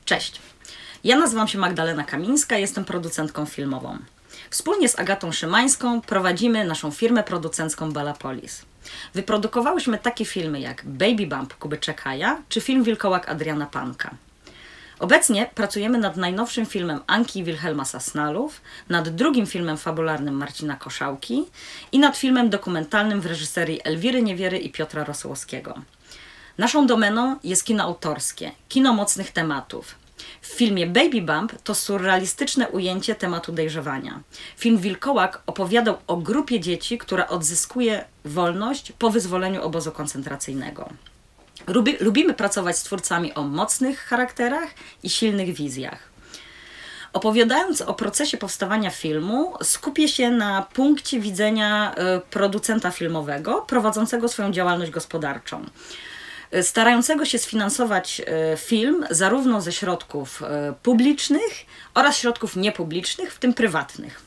Cześć, ja nazywam się Magdalena Kamińska, jestem producentką filmową. Wspólnie z Agatą Szymańską prowadzimy naszą firmę producencką Bellapolis. Wyprodukowałyśmy takie filmy jak Baby Bump Kuby Czekaja czy film Wilkołak Adriana Panka. Obecnie pracujemy nad najnowszym filmem Anki i Wilhelma Sasnalów, nad drugim filmem fabularnym Marcina Koszałki i nad filmem dokumentalnym w reżyserii Elwiry Niewiery i Piotra Rosłowskiego. Naszą domeną jest kino autorskie, kino mocnych tematów. W filmie Baby Bump to surrealistyczne ujęcie tematu dojrzewania. Film Wilkołak opowiadał o grupie dzieci, która odzyskuje wolność po wyzwoleniu obozu koncentracyjnego. Lubimy pracować z twórcami o mocnych charakterach i silnych wizjach. Opowiadając o procesie powstawania filmu, skupię się na punkcie widzenia producenta filmowego prowadzącego swoją działalność gospodarczą, starającego się sfinansować film zarówno ze środków publicznych oraz środków niepublicznych, w tym prywatnych.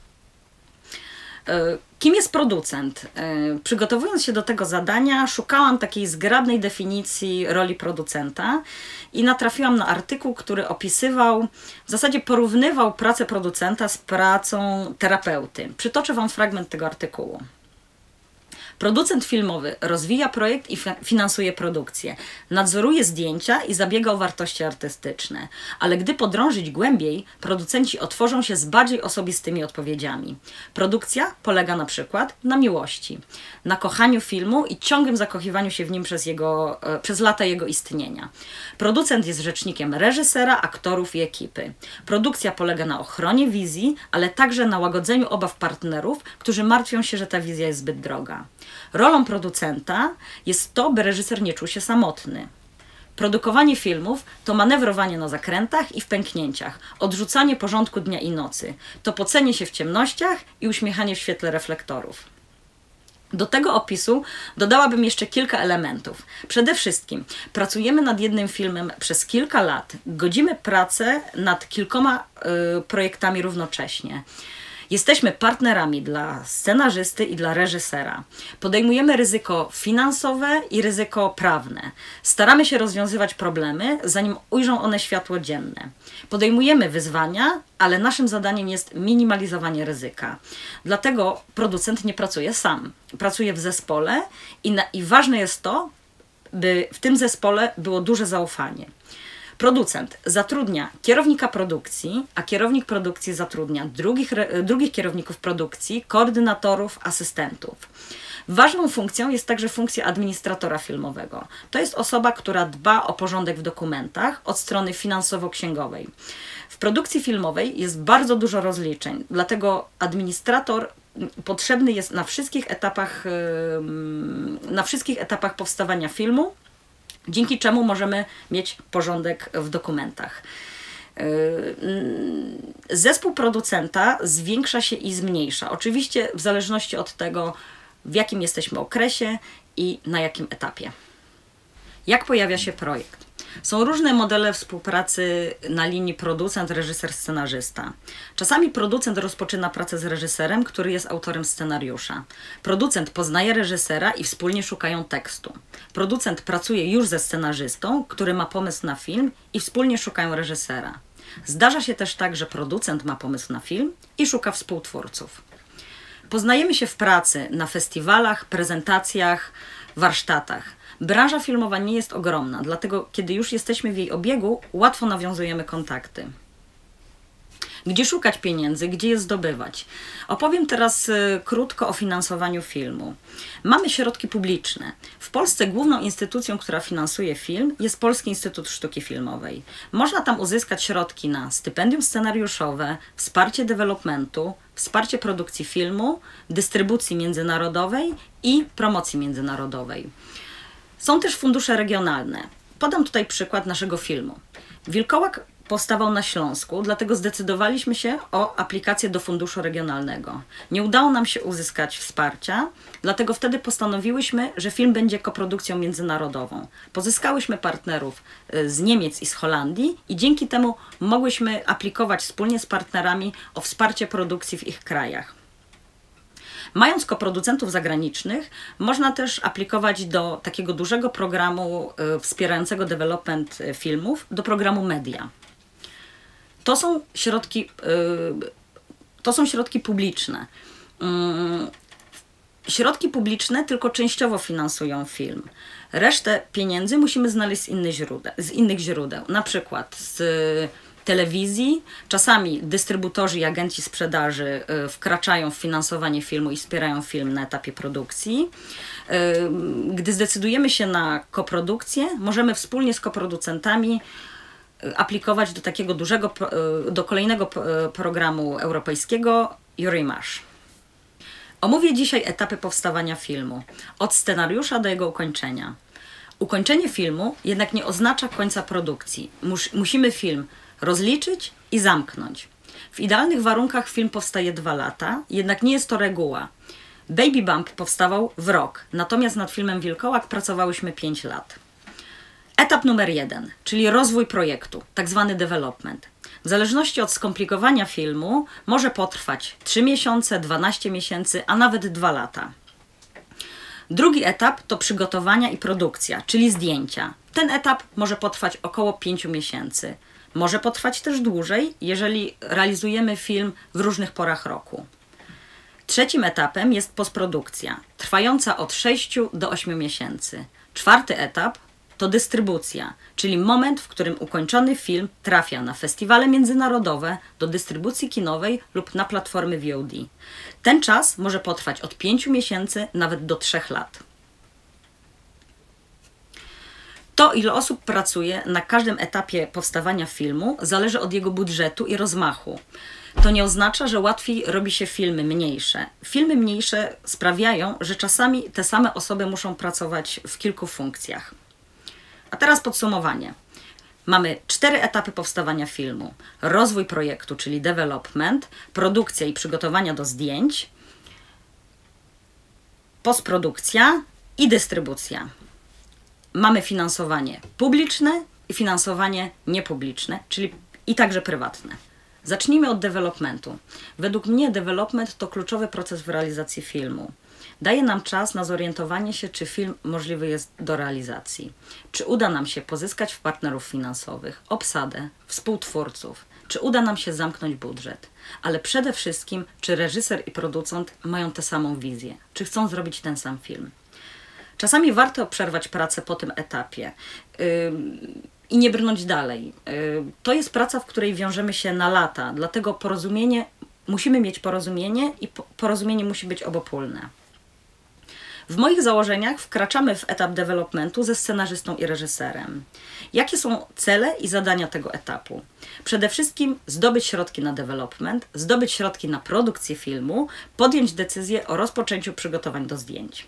Kim jest producent? Przygotowując się do tego zadania, szukałam takiej zgrabnej definicji roli producenta i natrafiłam na artykuł, który opisywał, w zasadzie porównywał pracę producenta z pracą terapeuty. Przytoczę Wam fragment tego artykułu. Producent filmowy rozwija projekt i finansuje produkcję, nadzoruje zdjęcia i zabiega o wartości artystyczne. Ale gdy podrążyć głębiej, producenci otworzą się z bardziej osobistymi odpowiedziami. Produkcja polega na przykład na miłości, na kochaniu filmu i ciągłym zakochiwaniu się w nim przez lata jego istnienia. Producent jest rzecznikiem reżysera, aktorów i ekipy. Produkcja polega na ochronie wizji, ale także na łagodzeniu obaw partnerów, którzy martwią się, że ta wizja jest zbyt droga. Rolą producenta jest to, by reżyser nie czuł się samotny. Produkowanie filmów to manewrowanie na zakrętach i w pęknięciach, odrzucanie porządku dnia i nocy, to pocenie się w ciemnościach i uśmiechanie w świetle reflektorów. Do tego opisu dodałabym jeszcze kilka elementów. Przede wszystkim pracujemy nad jednym filmem przez kilka lat, godzimy pracę nad kilkoma projektami równocześnie. Jesteśmy partnerami dla scenarzysty i dla reżysera. Podejmujemy ryzyko finansowe i ryzyko prawne. Staramy się rozwiązywać problemy, zanim ujrzą one światło dzienne. Podejmujemy wyzwania, ale naszym zadaniem jest minimalizowanie ryzyka. Dlatego producent nie pracuje sam. Pracuje w zespole i ważne jest to, by w tym zespole było duże zaufanie. Producent zatrudnia kierownika produkcji, a kierownik produkcji zatrudnia drugich kierowników produkcji, koordynatorów, asystentów. Ważną funkcją jest także funkcja administratora filmowego. To jest osoba, która dba o porządek w dokumentach od strony finansowo-księgowej. W produkcji filmowej jest bardzo dużo rozliczeń, dlatego administrator potrzebny jest na wszystkich etapach powstawania filmu, dzięki czemu możemy mieć porządek w dokumentach. Zespół producenta zwiększa się i zmniejsza. Oczywiście w zależności od tego, w jakim jesteśmy okresie i na jakim etapie. Jak pojawia się projekt? Są różne modele współpracy na linii producent, reżyser, scenarzysta. Czasami producent rozpoczyna pracę z reżyserem, który jest autorem scenariusza. Producent poznaje reżysera i wspólnie szukają tekstu. Producent pracuje już ze scenarzystą, który ma pomysł na film i wspólnie szukają reżysera. Zdarza się też tak, że producent ma pomysł na film i szuka współtwórców. Poznajemy się w pracy na festiwalach, prezentacjach, warsztatach. Branża filmowa nie jest ogromna, dlatego kiedy już jesteśmy w jej obiegu, łatwo nawiązujemy kontakty. Gdzie szukać pieniędzy, gdzie je zdobywać? Opowiem teraz krótko o finansowaniu filmu. Mamy środki publiczne. W Polsce główną instytucją, która finansuje film, jest Polski Instytut Sztuki Filmowej. Można tam uzyskać środki na stypendium scenariuszowe, wsparcie developmentu, wsparcie produkcji filmu, dystrybucji międzynarodowej i promocji międzynarodowej. Są też fundusze regionalne. Podam tutaj przykład naszego filmu. Wilkołak powstawał na Śląsku, dlatego zdecydowaliśmy się o aplikację do funduszu regionalnego. Nie udało nam się uzyskać wsparcia, dlatego wtedy postanowiłyśmy, że film będzie koprodukcją międzynarodową. Pozyskałyśmy partnerów z Niemiec i z Holandii i dzięki temu mogłyśmy aplikować wspólnie z partnerami o wsparcie produkcji w ich krajach. Mając koproducentów zagranicznych, można też aplikować do takiego dużego programu wspierającego development filmów, do programu Media. To są środki publiczne. Środki publiczne tylko częściowo finansują film. Resztę pieniędzy musimy znaleźć z innych źródeł, na przykład z telewizji. Czasami dystrybutorzy i agenci sprzedaży wkraczają w finansowanie filmu i wspierają film na etapie produkcji. Gdy zdecydujemy się na koprodukcję, możemy wspólnie z koproducentami aplikować do kolejnego programu europejskiego Eurimages. Omówię dzisiaj etapy powstawania filmu, od scenariusza do jego ukończenia. Ukończenie filmu jednak nie oznacza końca produkcji. Musimy film rozliczyć i zamknąć. W idealnych warunkach film powstaje 2 lata, jednak nie jest to reguła. Baby Bump powstawał w rok, natomiast nad filmem Wilkołak pracowałyśmy 5 lat. Etap numer 1, czyli rozwój projektu, tak zwany development. W zależności od skomplikowania filmu może potrwać 3 miesiące, 12 miesięcy, a nawet 2 lata. Drugi etap to przygotowania i produkcja, czyli zdjęcia. Ten etap może potrwać około 5 miesięcy. Może potrwać też dłużej, jeżeli realizujemy film w różnych porach roku. Trzecim etapem jest postprodukcja, trwająca od 6 do 8 miesięcy. Czwarty etap to dystrybucja, czyli moment, w którym ukończony film trafia na festiwale międzynarodowe, do dystrybucji kinowej lub na platformy VOD. Ten czas może potrwać od 5 miesięcy nawet do 3 lat. To, ile osób pracuje na każdym etapie powstawania filmu, zależy od jego budżetu i rozmachu. To nie oznacza, że łatwiej robi się filmy mniejsze. Filmy mniejsze sprawiają, że czasami te same osoby muszą pracować w kilku funkcjach. A teraz podsumowanie. Mamy 4 etapy powstawania filmu. Rozwój projektu, czyli development, produkcja i przygotowania do zdjęć, postprodukcja i dystrybucja. Mamy finansowanie publiczne i finansowanie niepubliczne, czyli i także prywatne. Zacznijmy od developmentu. Według mnie development to kluczowy proces w realizacji filmu. Daje nam czas na zorientowanie się, czy film możliwy jest do realizacji. Czy uda nam się pozyskać partnerów finansowych, obsadę, współtwórców. Czy uda nam się zamknąć budżet. Ale przede wszystkim, czy reżyser i producent mają tę samą wizję. Czy chcą zrobić ten sam film. Czasami warto przerwać pracę po tym etapie i nie brnąć dalej. To jest praca, w której wiążemy się na lata, dlatego musimy mieć porozumienie i porozumienie musi być obopólne. W moich założeniach wkraczamy w etap developmentu ze scenarzystą i reżyserem. Jakie są cele i zadania tego etapu? Przede wszystkim zdobyć środki na development, zdobyć środki na produkcję filmu, podjąć decyzję o rozpoczęciu przygotowań do zdjęć.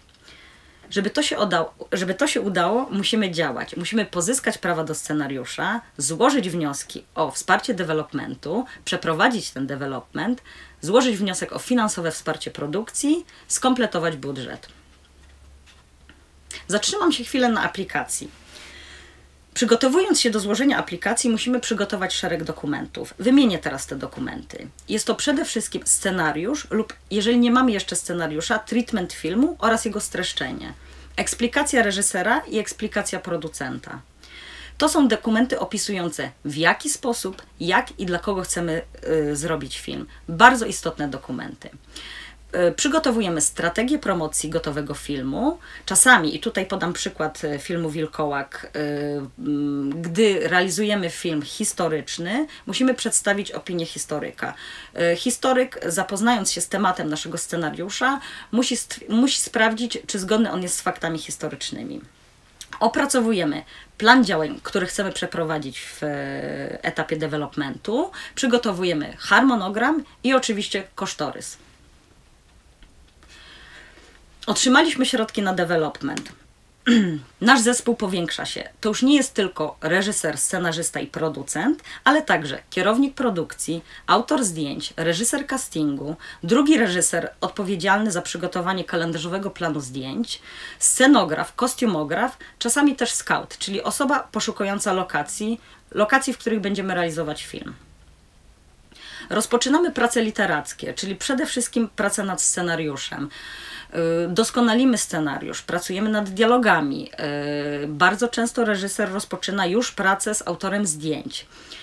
Żeby to się udało, musimy działać. Musimy pozyskać prawa do scenariusza, złożyć wnioski o wsparcie developmentu, przeprowadzić ten development, złożyć wniosek o finansowe wsparcie produkcji, skompletować budżet. Zatrzymam się chwilę na aplikacji. Przygotowując się do złożenia aplikacji, musimy przygotować szereg dokumentów. Wymienię teraz te dokumenty. Jest to przede wszystkim scenariusz lub, jeżeli nie mamy jeszcze scenariusza, treatment filmu oraz jego streszczenie. Eksplikacja reżysera i eksplikacja producenta. To są dokumenty opisujące, w jaki sposób, jak i dla kogo chcemy zrobić film. Bardzo istotne dokumenty. Przygotowujemy strategię promocji gotowego filmu. Czasami, i tutaj podam przykład filmu Wilkołak, gdy realizujemy film historyczny, musimy przedstawić opinię historyka. Historyk, zapoznając się z tematem naszego scenariusza, musi sprawdzić, czy zgodny on jest z faktami historycznymi. Opracowujemy plan działań, który chcemy przeprowadzić w etapie developmentu. Przygotowujemy harmonogram i oczywiście kosztorys. Otrzymaliśmy środki na development. Nasz zespół powiększa się. To już nie jest tylko reżyser, scenarzysta i producent, ale także kierownik produkcji, autor zdjęć, reżyser castingu, drugi reżyser odpowiedzialny za przygotowanie kalendarzowego planu zdjęć, scenograf, kostiumograf, czasami też scout, czyli osoba poszukująca lokacji, w których będziemy realizować film. Rozpoczynamy prace literackie, czyli przede wszystkim pracę nad scenariuszem. Doskonalimy scenariusz, pracujemy nad dialogami. Bardzo często reżyser rozpoczyna już pracę z autorem zdjęć.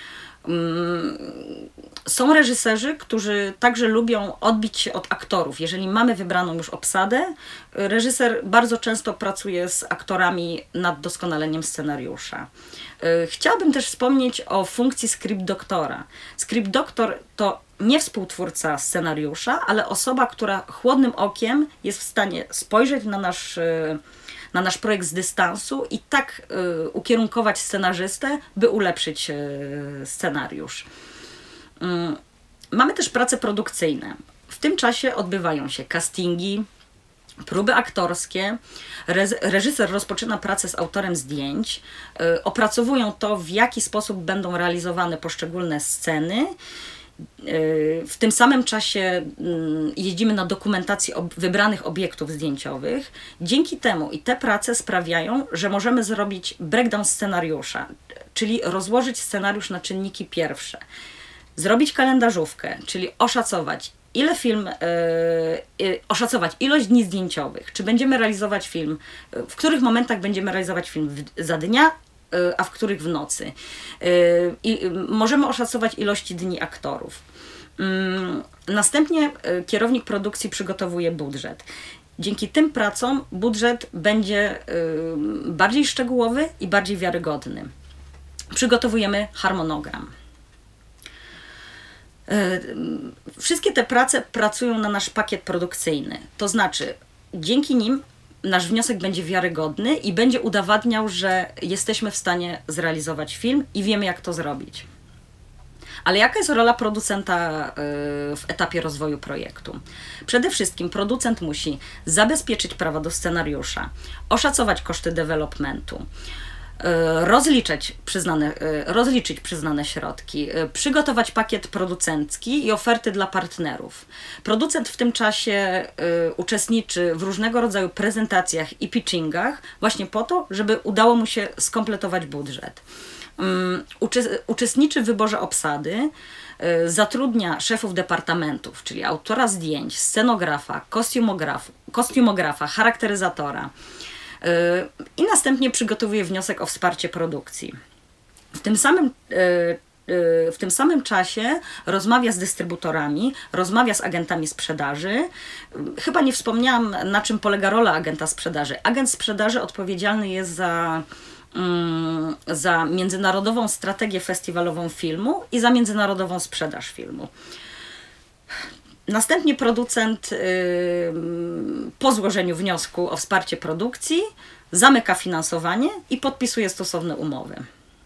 Są reżyserzy, którzy także lubią odbić się od aktorów. Jeżeli mamy wybraną już obsadę, reżyser bardzo często pracuje z aktorami nad doskonaleniem scenariusza. Chciałabym też wspomnieć o funkcji script doktora. Script doktor to nie współtwórca scenariusza, ale osoba, która chłodnym okiem jest w stanie spojrzeć na nasz projekt z dystansu i tak ukierunkować scenarzystę, by ulepszyć scenariusz. Mamy też prace produkcyjne. W tym czasie odbywają się castingi, próby aktorskie. Reżyser rozpoczyna pracę z autorem zdjęć. Opracowują to, w jaki sposób będą realizowane poszczególne sceny. W tym samym czasie jeździmy na dokumentację wybranych obiektów zdjęciowych. Dzięki temu i te prace sprawiają, że możemy zrobić breakdown scenariusza, czyli rozłożyć scenariusz na czynniki pierwsze. Zrobić kalendarzówkę, czyli oszacować, oszacować ilość dni zdjęciowych, czy będziemy realizować film, w których momentach będziemy realizować film za dnia, a w których w nocy. I możemy oszacować ilości dni aktorów. Następnie kierownik produkcji przygotowuje budżet. Dzięki tym pracom budżet będzie bardziej szczegółowy i bardziej wiarygodny. Przygotowujemy harmonogram. Wszystkie te prace pracują na nasz pakiet produkcyjny. To znaczy, dzięki nim nasz wniosek będzie wiarygodny i będzie udowadniał, że jesteśmy w stanie zrealizować film i wiemy, jak to zrobić. Ale jaka jest rola producenta w etapie rozwoju projektu? Przede wszystkim producent musi zabezpieczyć prawa do scenariusza, oszacować koszty developmentu, rozliczyć przyznane środki, przygotować pakiet producencki i oferty dla partnerów. Producent w tym czasie uczestniczy w różnego rodzaju prezentacjach i pitchingach właśnie po to, żeby udało mu się skompletować budżet. Uczestniczy w wyborze obsady, zatrudnia szefów departamentów, czyli autora zdjęć, scenografa, kostiumografa, charakteryzatora. I następnie przygotowuje wniosek o wsparcie produkcji. W tym samym czasie rozmawia z dystrybutorami, rozmawia z agentami sprzedaży. Chyba nie wspomniałam, na czym polega rola agenta sprzedaży. Agent sprzedaży odpowiedzialny jest za międzynarodową strategię festiwalową filmu i za międzynarodową sprzedaż filmu. Następnie producent po złożeniu wniosku o wsparcie produkcji zamyka finansowanie i podpisuje stosowne umowy.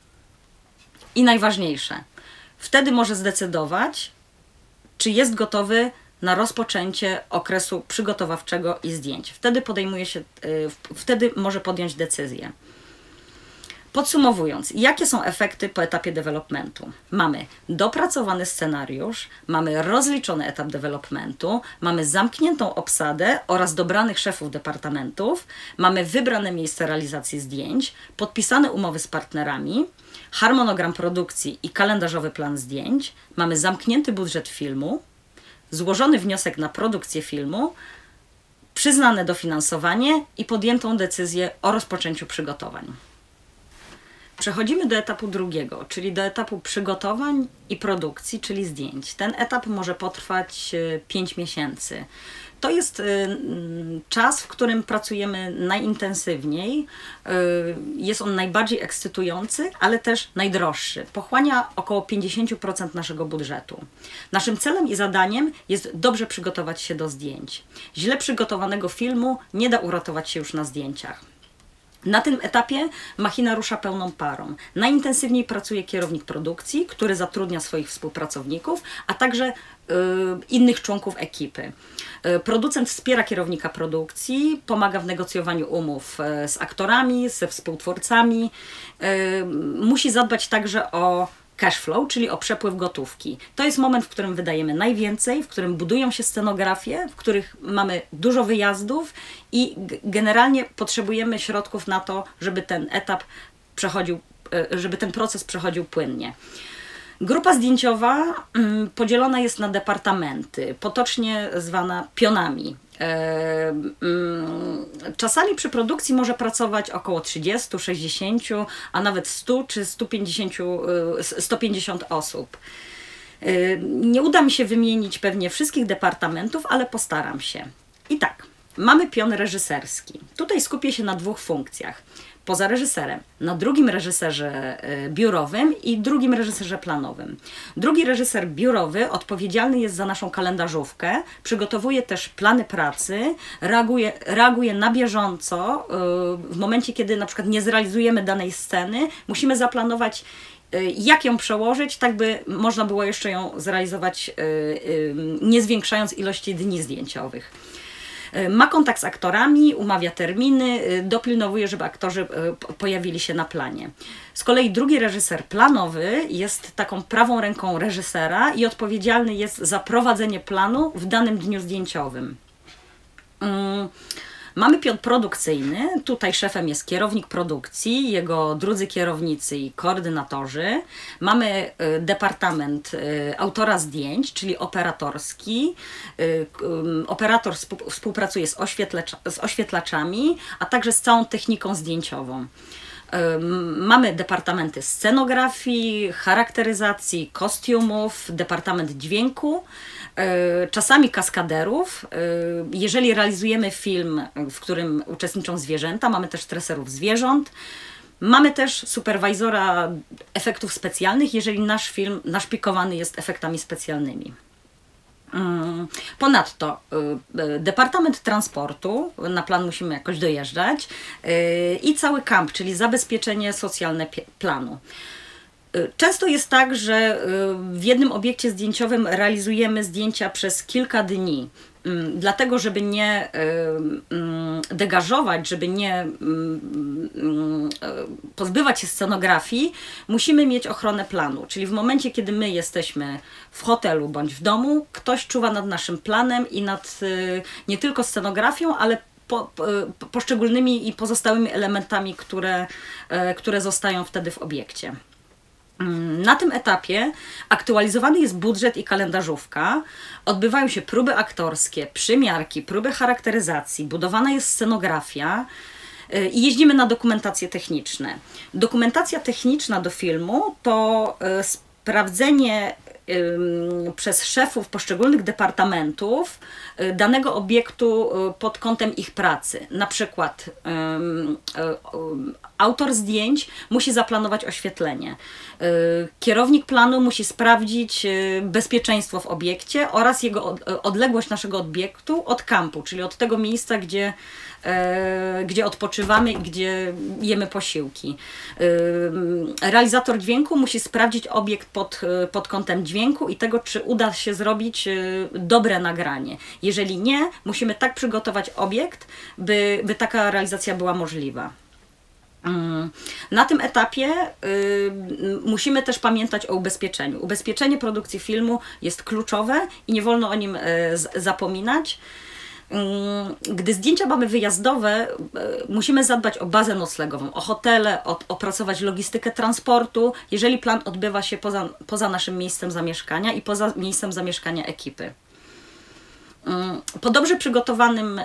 I najważniejsze, wtedy może zdecydować, czy jest gotowy na rozpoczęcie okresu przygotowawczego i zdjęć. Wtedy może podjąć decyzję. Podsumowując, jakie są efekty po etapie developmentu? Mamy dopracowany scenariusz, mamy rozliczony etap developmentu, mamy zamkniętą obsadę oraz dobranych szefów departamentów, mamy wybrane miejsce realizacji zdjęć, podpisane umowy z partnerami, harmonogram produkcji i kalendarzowy plan zdjęć, mamy zamknięty budżet filmu, złożony wniosek na produkcję filmu, przyznane dofinansowanie i podjętą decyzję o rozpoczęciu przygotowań. Przechodzimy do etapu drugiego, czyli do etapu przygotowań i produkcji, czyli zdjęć. Ten etap może potrwać 5 miesięcy. To jest czas, w którym pracujemy najintensywniej. Jest on najbardziej ekscytujący, ale też najdroższy. Pochłania około 50% naszego budżetu. Naszym celem i zadaniem jest dobrze przygotować się do zdjęć. Źle przygotowanego filmu nie da uratować się już na zdjęciach. Na tym etapie machina rusza pełną parą. Najintensywniej pracuje kierownik produkcji, który zatrudnia swoich współpracowników, a także innych członków ekipy. Producent wspiera kierownika produkcji, pomaga w negocjowaniu umów z aktorami, ze współtwórcami. Musi zadbać także o cash flow, czyli o przepływ gotówki. To jest moment, w którym wydajemy najwięcej, w którym budują się scenografie, w których mamy dużo wyjazdów i generalnie potrzebujemy środków na to, żeby ten etap przechodził, żeby ten proces przechodził płynnie. Grupa zdjęciowa podzielona jest na departamenty, potocznie zwana pionami. Czasami przy produkcji może pracować około 30, 60, a nawet 100 czy 150 osób. Nie uda mi się wymienić pewnie wszystkich departamentów, ale postaram się. I tak, mamy pion reżyserski. Tutaj skupię się na dwóch funkcjach. Poza reżyserem, na drugim reżyserze biurowym i drugim reżyserze planowym. Drugi reżyser biurowy odpowiedzialny jest za naszą kalendarzówkę, przygotowuje też plany pracy, reaguje na bieżąco. W momencie, kiedy na przykład nie zrealizujemy danej sceny, musimy zaplanować, jak ją przełożyć, tak by można było jeszcze ją zrealizować, nie zwiększając ilości dni zdjęciowych. Ma kontakt z aktorami, umawia terminy, dopilnowuje, żeby aktorzy pojawili się na planie. Z kolei drugi reżyser planowy jest taką prawą ręką reżysera i odpowiedzialny jest za prowadzenie planu w danym dniu zdjęciowym. Mamy pion produkcyjny, tutaj szefem jest kierownik produkcji, jego drudzy kierownicy i koordynatorzy. Mamy departament autora zdjęć, czyli operatorski. Operator współpracuje z oświetlaczami, a także z całą techniką zdjęciową. Mamy departamenty scenografii, charakteryzacji, kostiumów, departament dźwięku, czasami kaskaderów. Jeżeli realizujemy film, w którym uczestniczą zwierzęta, mamy też treserów zwierząt. Mamy też superwajzora efektów specjalnych, jeżeli nasz film naszpikowany jest efektami specjalnymi. Ponadto departament transportu, na plan musimy jakoś dojeżdżać, i cały kamp, czyli zabezpieczenie socjalne planu. Często jest tak, że w jednym obiekcie zdjęciowym realizujemy zdjęcia przez kilka dni. Dlatego, żeby nie degażować, żeby nie pozbywać się scenografii, musimy mieć ochronę planu. Czyli w momencie, kiedy my jesteśmy w hotelu bądź w domu, ktoś czuwa nad naszym planem i nad nie tylko scenografią, ale poszczególnymi i pozostałymi elementami, które zostają wtedy w obiekcie. Na tym etapie aktualizowany jest budżet i kalendarzówka, odbywają się próby aktorskie, przymiarki, próby charakteryzacji, budowana jest scenografia i jeździmy na dokumentacje techniczne. Dokumentacja techniczna do filmu to sprawdzenie przez szefów poszczególnych departamentów danego obiektu pod kątem ich pracy. Na przykład autor zdjęć musi zaplanować oświetlenie. Kierownik planu musi sprawdzić bezpieczeństwo w obiekcie oraz jego odległość naszego obiektu od kampu, czyli od tego miejsca, gdzie odpoczywamy i gdzie jemy posiłki. Realizator dźwięku musi sprawdzić obiekt pod kątem dźwięku i tego, czy uda się zrobić dobre nagranie. Jeżeli nie, musimy tak przygotować obiekt, by taka realizacja była możliwa. Na tym etapie musimy też pamiętać o ubezpieczeniu. Ubezpieczenie produkcji filmu jest kluczowe i nie wolno o nim zapominać. Gdy zdjęcia mamy wyjazdowe, musimy zadbać o bazę noclegową, o hotele, opracować logistykę transportu, jeżeli plan odbywa się poza naszym miejscem zamieszkania i poza miejscem zamieszkania ekipy. Po dobrze przygotowanym,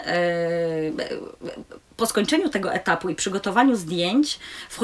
po skończeniu tego etapu i przygotowaniu zdjęć,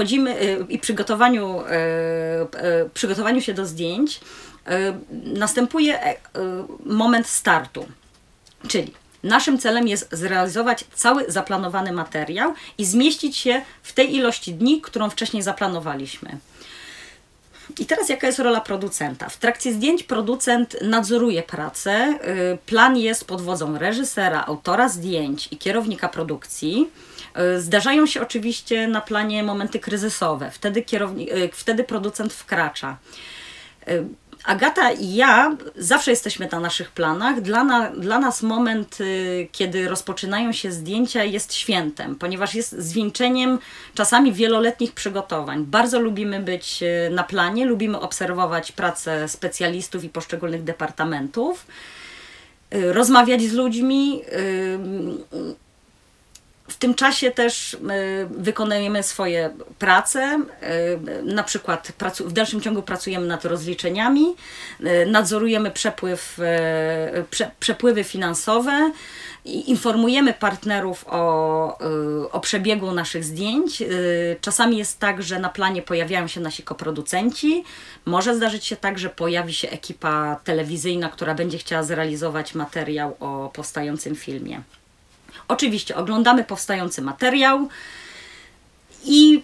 przygotowaniu się do zdjęć, następuje moment startu, czyli naszym celem jest zrealizować cały zaplanowany materiał i zmieścić się w tej ilości dni, którą wcześniej zaplanowaliśmy. I teraz jaka jest rola producenta? W trakcie zdjęć producent nadzoruje pracę. Plan jest pod wodzą reżysera, autora zdjęć i kierownika produkcji. Zdarzają się oczywiście na planie momenty kryzysowe. Wtedy producent wkracza. Agata i ja zawsze jesteśmy na naszych planach. Dla nas moment, kiedy rozpoczynają się zdjęcia, jest świętem, ponieważ jest zwieńczeniem czasami wieloletnich przygotowań. Bardzo lubimy być na planie, lubimy obserwować pracę specjalistów i poszczególnych departamentów, rozmawiać z ludźmi. W tym czasie też wykonujemy swoje prace, na przykład w dalszym ciągu pracujemy nad rozliczeniami, nadzorujemy przepływy finansowe, informujemy partnerów o przebiegu naszych zdjęć. Czasami jest tak, że na planie pojawiają się nasi koproducenci. Może zdarzyć się tak, że pojawi się ekipa telewizyjna, która będzie chciała zrealizować materiał o powstającym filmie. Oczywiście oglądamy powstający materiał i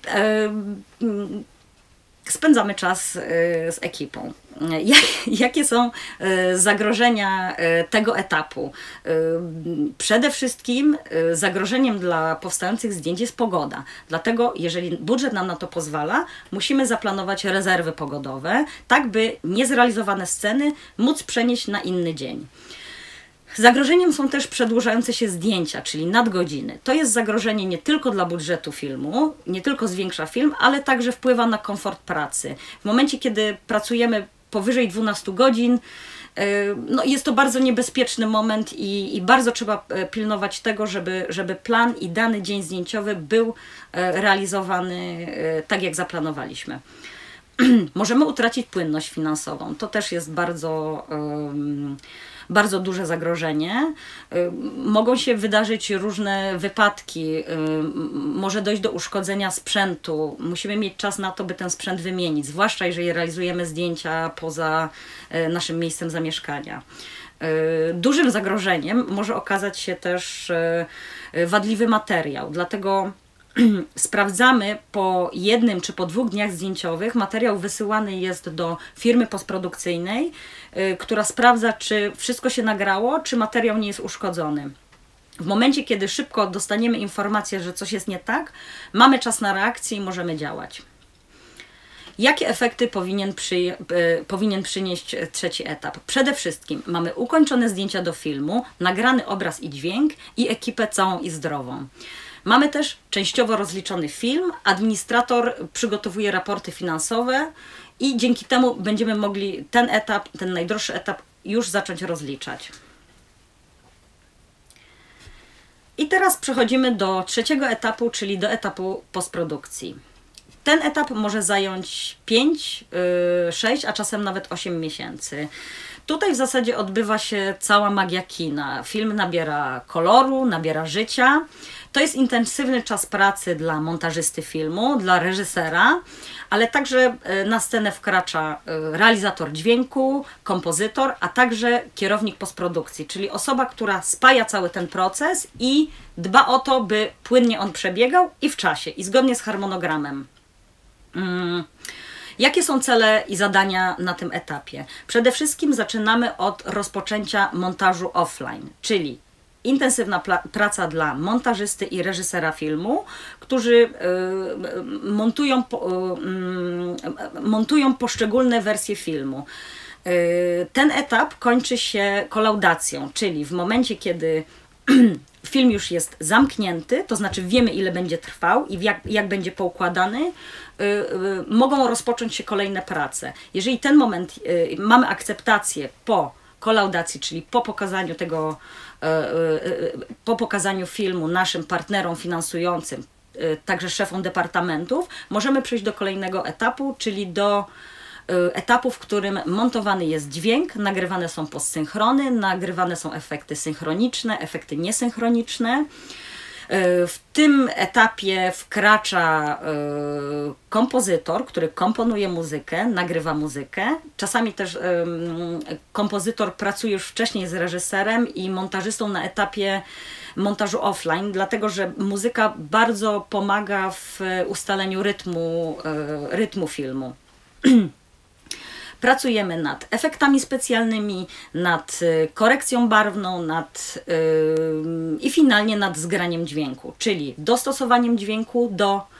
spędzamy czas z ekipą. Jakie są zagrożenia tego etapu? Przede wszystkim zagrożeniem dla powstających zdjęć jest pogoda. Dlatego, jeżeli budżet nam na to pozwala, musimy zaplanować rezerwy pogodowe, tak by niezrealizowane sceny móc przenieść na inny dzień. Zagrożeniem są też przedłużające się zdjęcia, czyli nadgodziny. To jest zagrożenie nie tylko dla budżetu filmu, nie tylko zwiększa film, ale także wpływa na komfort pracy. W momencie, kiedy pracujemy powyżej 12 godzin, no jest to bardzo niebezpieczny moment i bardzo trzeba pilnować tego, żeby plan i dany dzień zdjęciowy był realizowany tak, jak zaplanowaliśmy. Możemy utracić płynność finansową. To też jest bardzo duże zagrożenie. Mogą się wydarzyć różne wypadki, może dojść do uszkodzenia sprzętu. Musimy mieć czas na to, by ten sprzęt wymienić, zwłaszcza jeżeli realizujemy zdjęcia poza naszym miejscem zamieszkania. Dużym zagrożeniem może okazać się też wadliwy materiał, dlatego sprawdzamy po 1 czy po 2 dniach zdjęciowych. Materiał wysyłany jest do firmy postprodukcyjnej, która sprawdza, czy wszystko się nagrało, czy materiał nie jest uszkodzony. W momencie, kiedy szybko dostaniemy informację, że coś jest nie tak, mamy czas na reakcję i możemy działać. Jakie efekty powinien przynieść trzeci etap? Przede wszystkim mamy ukończone zdjęcia do filmu, nagrany obraz i dźwięk i ekipę całą i zdrową. Mamy też częściowo rozliczony film, administrator przygotowuje raporty finansowe i dzięki temu będziemy mogli ten najdroższy etap już zacząć rozliczać. I teraz przechodzimy do trzeciego etapu, czyli do etapu postprodukcji. Ten etap może zająć 5, 6, a czasem nawet 8 miesięcy. Tutaj w zasadzie odbywa się cała magia kina. Film nabiera koloru, nabiera życia. To jest intensywny czas pracy dla montażysty filmu, dla reżysera, ale także na scenę wkracza realizator dźwięku, kompozytor, a także kierownik postprodukcji, czyli osoba, która spaja cały ten proces i dba o to, by płynnie on przebiegał i w czasie, i zgodnie z harmonogramem. Jakie są cele i zadania na tym etapie? Przede wszystkim zaczynamy od rozpoczęcia montażu offline, czyli intensywna praca dla montażysty i reżysera filmu, którzy montują poszczególne wersje filmu. Ten etap kończy się kolaudacją, czyli w momencie, kiedy film już jest zamknięty, to znaczy wiemy, ile będzie trwał i jak będzie poukładany, mogą rozpocząć się kolejne prace. Jeżeli ten moment mamy akceptację po kolaudacji, czyli po pokazaniu filmu naszym partnerom finansującym, także szefom departamentów, możemy przejść do kolejnego etapu, czyli do etapu, w którym montowany jest dźwięk, nagrywane są postsynchrony, nagrywane są efekty synchroniczne, efekty niesynchroniczne. W tym etapie wkracza kompozytor, który komponuje muzykę, nagrywa muzykę. Czasami też kompozytor pracuje już wcześniej z reżyserem i montażystą na etapie montażu offline, dlatego że muzyka bardzo pomaga w ustaleniu rytmu filmu. Pracujemy nad efektami specjalnymi, nad korekcją barwną, i finalnie nad zgraniem dźwięku, czyli dostosowaniem dźwięku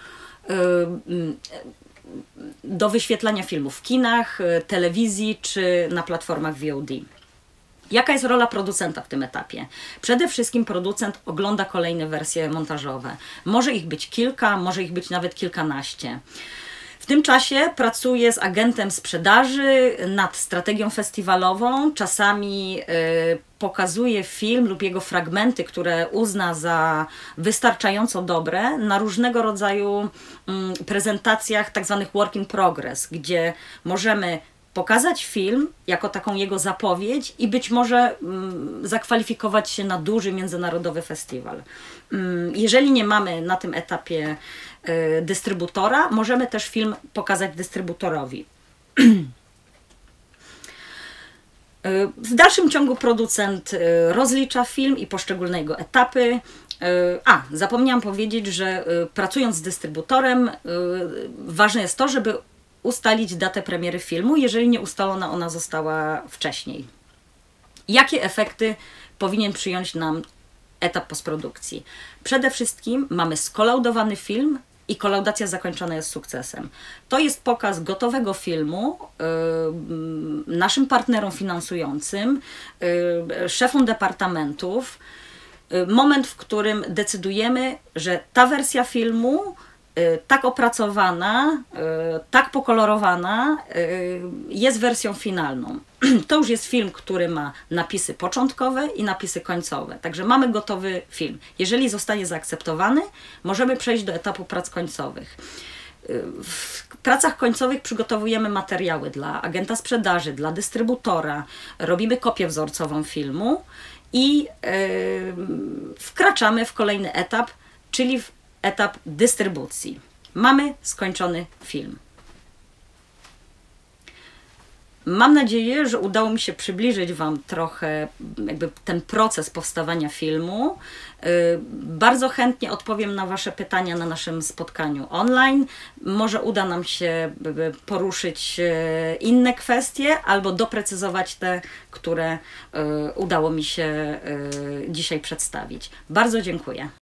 do wyświetlania filmów w kinach, telewizji czy na platformach VOD. Jaka jest rola producenta w tym etapie? Przede wszystkim producent ogląda kolejne wersje montażowe. Może ich być kilka, może ich być nawet kilkanaście. W tym czasie pracuję z agentem sprzedaży nad strategią festiwalową. Czasami pokazuję film lub jego fragmenty, które uzna za wystarczająco dobre, na różnego rodzaju prezentacjach, tak zwanych work in progress, gdzie możemy pokazać film jako taką jego zapowiedź i być może zakwalifikować się na duży międzynarodowy festiwal. Jeżeli nie mamy na tym etapie dystrybutora, możemy też film pokazać dystrybutorowi. W dalszym ciągu producent rozlicza film i poszczególne jego etapy. Zapomniałam powiedzieć, że pracując z dystrybutorem, ważne jest to, żeby ustalić datę premiery filmu, jeżeli nie ustalona ona została wcześniej. Jakie efekty powinien przyjąć nam etap postprodukcji? Przede wszystkim mamy skolaudowany film i kolaudacja zakończona jest sukcesem. To jest pokaz gotowego filmu naszym partnerom finansującym, szefom departamentów. Moment, w którym decydujemy, że ta wersja filmu tak opracowana, tak pokolorowana jest wersją finalną. To już jest film, który ma napisy początkowe i napisy końcowe. Także mamy gotowy film. Jeżeli zostanie zaakceptowany, możemy przejść do etapu prac końcowych. W pracach końcowych przygotowujemy materiały dla agenta sprzedaży, dla dystrybutora, robimy kopię wzorcową filmu i wkraczamy w kolejny etap, czyli w etap dystrybucji. Mamy skończony film. Mam nadzieję, że udało mi się przybliżyć Wam trochę jakby ten proces powstawania filmu. Bardzo chętnie odpowiem na Wasze pytania na naszym spotkaniu online. Może uda nam się poruszyć inne kwestie albo doprecyzować te, które udało mi się dzisiaj przedstawić. Bardzo dziękuję.